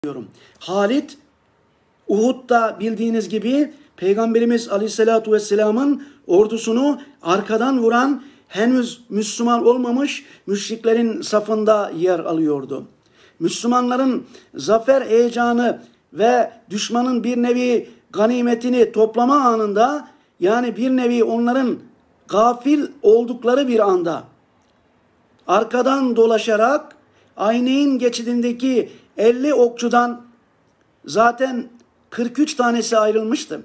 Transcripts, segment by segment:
diyorum. Halit, Uhud'da bildiğiniz gibi Peygamberimiz Aleyhisselatü Vesselam'ın ordusunu arkadan vuran, henüz Müslüman olmamış müşriklerin safında yer alıyordu. Müslümanların zafer heyecanı ve düşmanın bir nevi ganimetini toplama anında, yani bir nevi onların gafil oldukları bir anda arkadan dolaşarak Ayneyn geçidindeki 50 okçudan zaten 43 tanesi ayrılmıştı.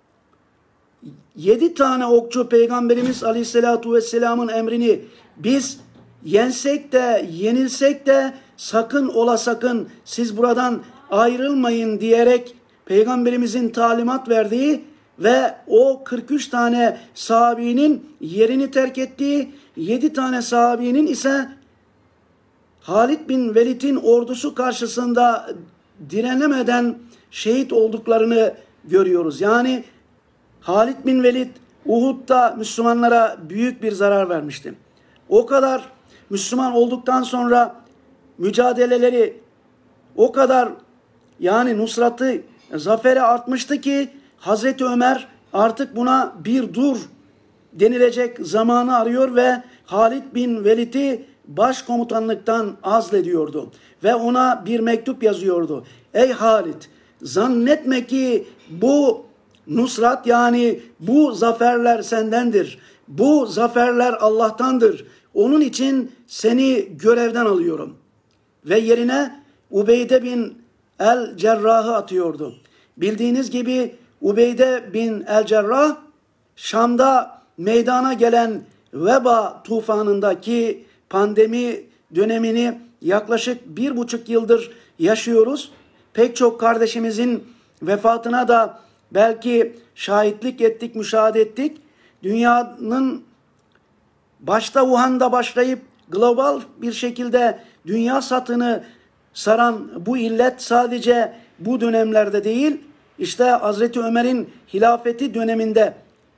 7 tane okçu Peygamberimiz Aleyhisselatü Vesselam'ın emrini biz yensek de yenilsek de sakın ola sakın siz buradan ayrılmayın diyerek Peygamberimizin talimat verdiği ve o 43 tane sahabinin yerini terk ettiği, 7 tane sahabinin ise Halid bin Velid'in ordusu karşısında direnemeden şehit olduklarını görüyoruz. Yani Halid bin Velid Uhud'da Müslümanlara büyük bir zarar vermişti. O kadar Müslüman olduktan sonra mücadeleleri o kadar, yani nusratı, zaferi artmıştı ki Hazreti Ömer artık buna bir dur denilecek zamanı arıyor ve Halid bin Velid'i başkomutanlıktan azlediyordu. Ve ona bir mektup yazıyordu. Ey Halid, zannetme ki bu nusrat, yani bu zaferler sendendir. Bu zaferler Allah'tandır. Onun için seni görevden alıyorum. Ve yerine Ubeyde bin el-Cerrah'ı atıyordu. Bildiğiniz gibi Ubeyde bin el-Cerrah, Şam'da meydana gelen veba tufanındaki pandemi dönemini yaklaşık 1,5 yıldır yaşıyoruz. Pek çok kardeşimizin vefatına da belki şahitlik ettik, müşahede ettik. Dünyanın başta Wuhan'da başlayıp global bir şekilde dünya satını saran bu illet sadece bu dönemlerde değil, işte Hazreti Ömer'in hilafeti döneminde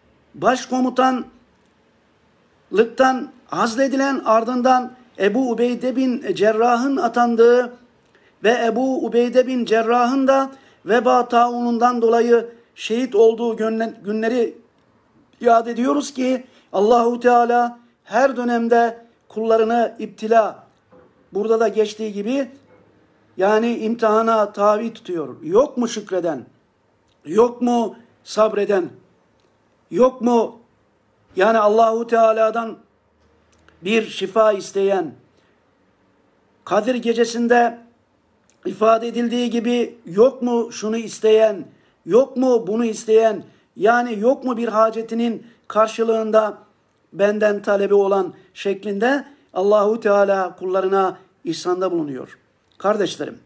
başkomutanlıktan azledilen, ardından Ebu Ubeyde bin Cerrah'ın atandığı ve Ebu Ubeyde bin Cerrah'ın da veba taunundan dolayı şehit olduğu günleri yad ediyoruz ki Allahu Teala her dönemde kullarını iptila, burada da geçtiği gibi, yani imtihana tabi tutuyor. Yok mu şükreden? Yok mu sabreden? Yok mu yani Allahu Teala'dan bir şifa isteyen? Kadir gecesinde ifade edildiği gibi yok mu şunu isteyen? Yok mu bunu isteyen? Yani yok mu bir hacetinin karşılığında benden talebi olan şeklinde Allahu Teala kullarına ihsanda bulunuyor. Kardeşlerim,